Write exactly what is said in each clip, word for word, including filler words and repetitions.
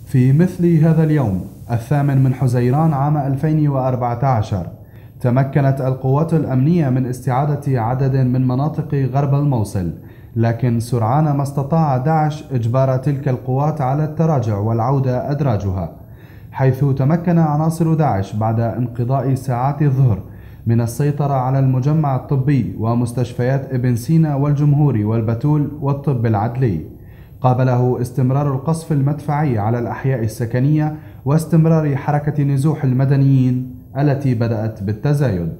في مثل هذا اليوم الثامن من حزيران عام ألفين وأربعة عشر تمكنت القوات الأمنية من استعادة عدد من مناطق غرب الموصل، لكن سرعان ما استطاع داعش إجبار تلك القوات على التراجع والعودة أدراجها، حيث تمكن عناصر داعش بعد انقضاء ساعات الظهر من السيطرة على المجمع الطبي ومستشفيات ابن سينا والجمهوري والبتول والطب العدلي، قابله استمرار القصف المدفعي على الأحياء السكنية واستمرار حركة نزوح المدنيين التي بدأت بالتزايد.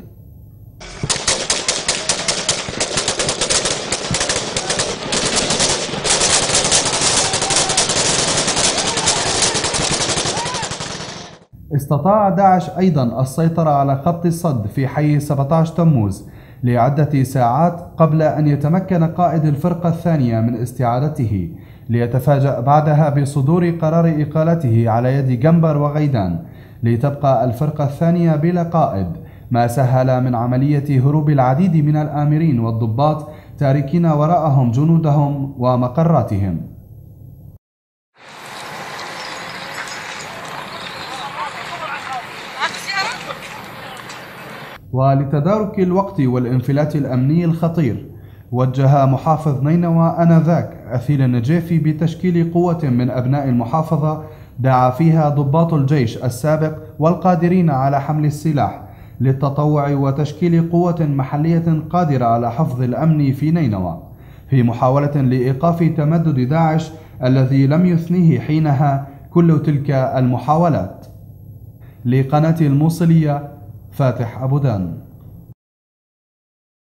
استطاع داعش أيضا السيطرة على خط الصد في حي سبعة عشر تموز لعدة ساعات قبل أن يتمكن قائد الفرقة الثانية من استعادته، ليتفاجأ بعدها بصدور قرار إقالته على يد جنبر وغيدان، لتبقى الفرقة الثانية بلا قائد، ما سهل من عملية هروب العديد من الآمرين والضباط تاركين وراءهم جنودهم ومقراتهم. ولتدارك الوقت والانفلات الأمني الخطير، وجه محافظ نينوى آنذاك أثيل النجيفي بتشكيل قوة من أبناء المحافظة دعا فيها ضباط الجيش السابق والقادرين على حمل السلاح للتطوع وتشكيل قوة محلية قادرة على حفظ الأمن في نينوى، في محاولة لإيقاف تمدد داعش الذي لم يثنيه حينها كل تلك المحاولات. لقناة الموصلية، فاتح أبو دان.